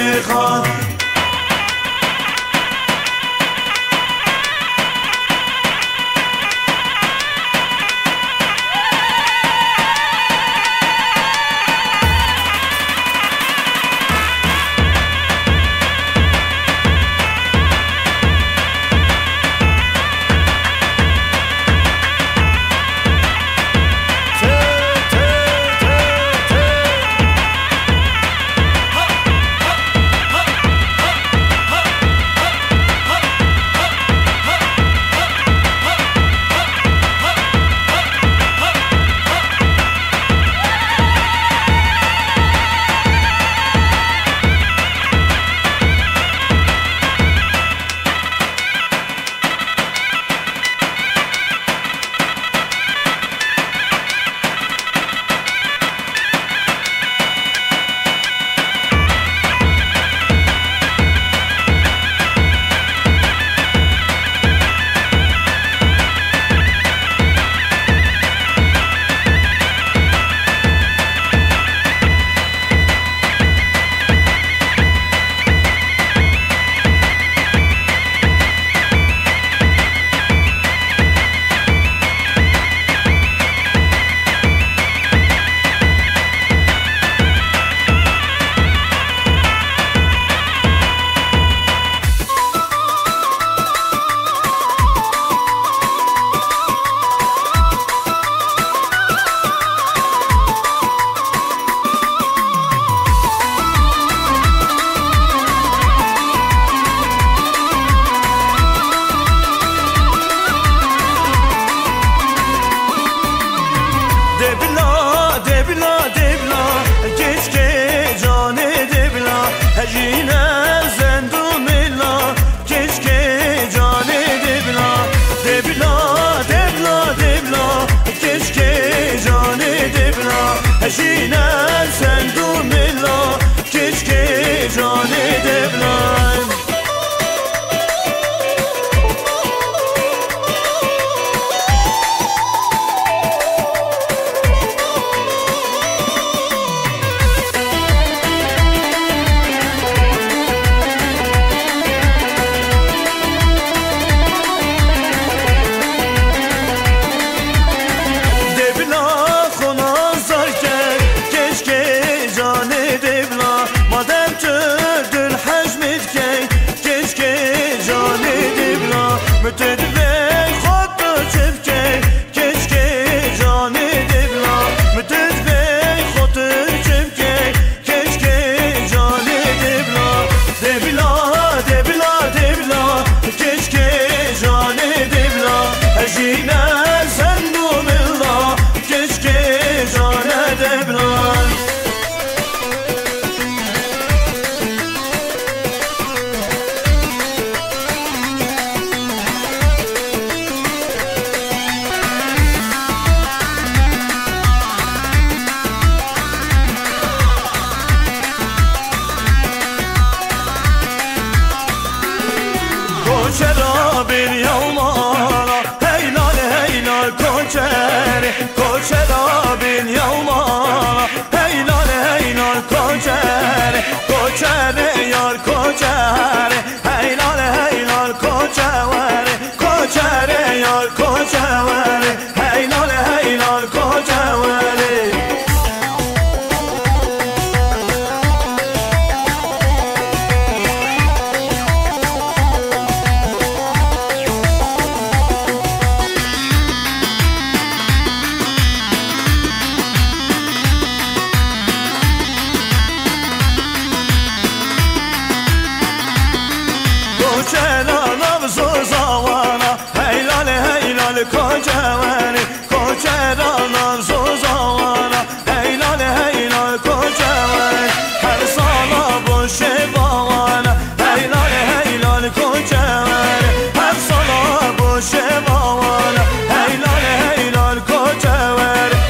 میخواد. هجینه سندو ملا کشکه جان دبلان چرا بین یومانا هیلال هیلال کوچری کوچرا بین یومانا هیلال هیلال کوچری کوچری یار کوچری هیلال هیلال کوچری کوچری یار کوچری هیلال هیلال کوچری کوچوانی کوچرانان زوزوانا هیلال هیلال کوچوانی هر سالا باشه باوانا هیلال هیلال کوچوانی هر سالا باشه باوانا هیلال هیلال کوچوانی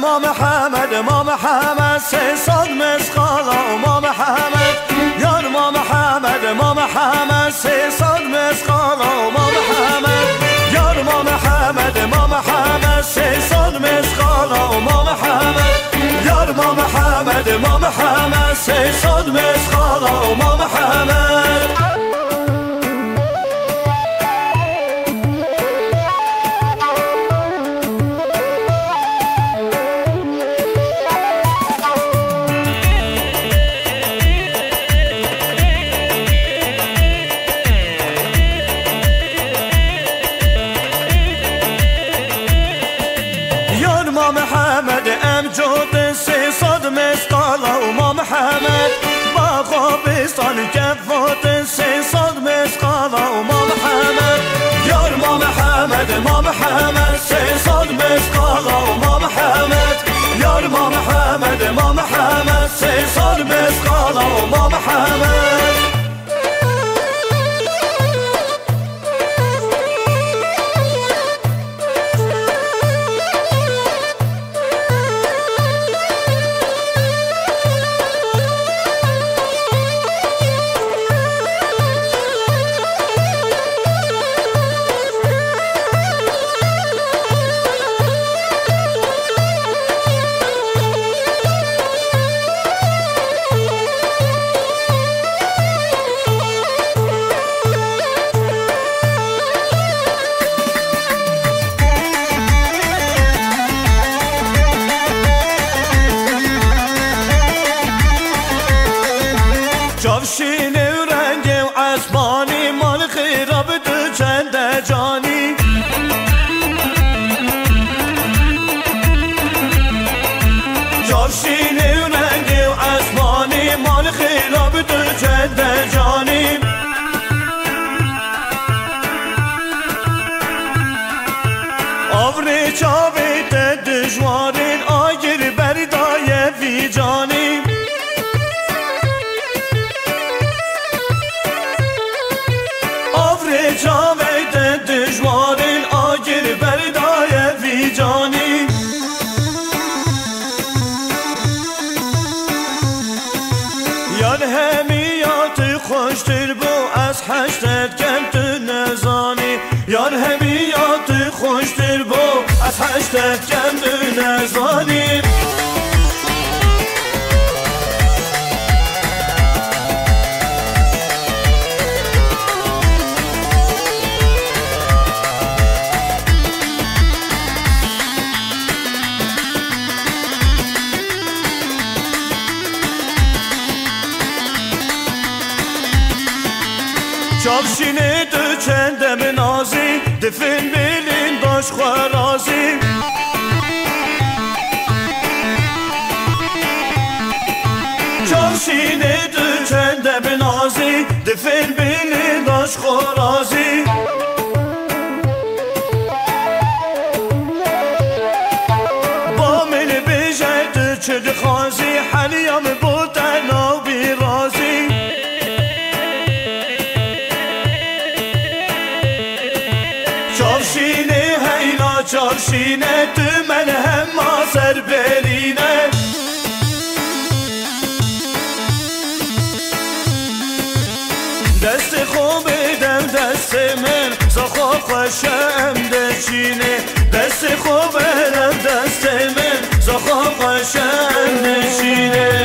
ما محمد ما محمد سه صد مسقالا ما محمد یار ما محمد ما محمد سه صد مسقالا ما محمد یار ما محمد ما محمد سه صد مسقالا ما محمد یار ما محمد ما محمد سه صد مسقالا ما محمد محمد امجد سه صد مسقالا ما محمد با خوابستان کفات سه صد مسقالا ما محمد یار ما محمد ما محمد سه صد مسقالا ما محمد یار ما محمد ما محمد سه صد مسقالا ما محمد جافشین رنگ و اسمانی مال خیراب دو چند جانی جافشین رنگ و اسمانی مال خیراب دو چند جانی آوری چاویت دجوارین آگر بردای وی جانی جاوید دجوارین آگر بردای وی جانی یاد همیات خوشتر بو از حشتت کم تو نزانی یاد همیات خوشتر بو از حشتت کم تو نزانی جافشینه دو چندم نازی دفن بلین باش خوارازی جافشینه دو چندم نازی دفن بلین باش خوارازی با من بجد چد خوازی حلیم بودن و بیرازی چارشینه هیلا چارشینه تو من هم ماسر برینه دست خوب دم دست من زخوا خوشم دچینه دست خوب دم دست من زخوا خوشم دچینه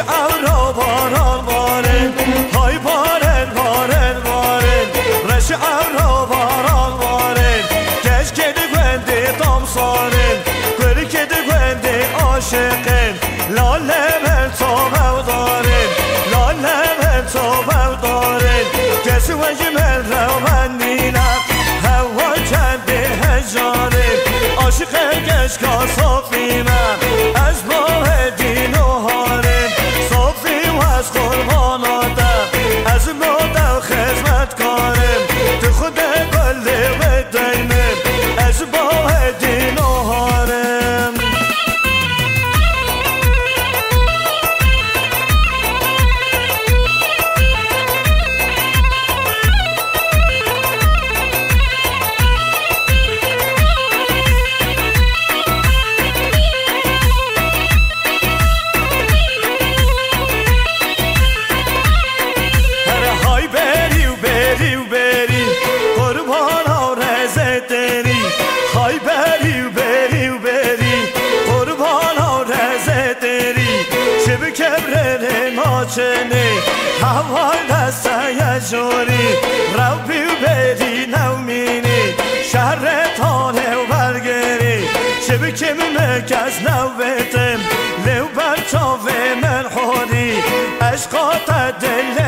عورا باران بارن های بارن بارن بارن رش عورا باران بارن کش که گنده دام سارن گل که گنده عاشقن لاله من تو دارن لاله من تو دارن کسی وجه من رو من نیلم هوا چند هجارن عاشق گش کا صافی من از ماه دین و هارم صافی و از قربان آدم از مادم خدمت کارم تو خود گله و دینم از ماه دین و هارم چنی هوا دست یجوری رو بیو بری نومینی شهر تانه و برگری شب کم مکز نویتم لو بر چاوه من خوری عشقات دل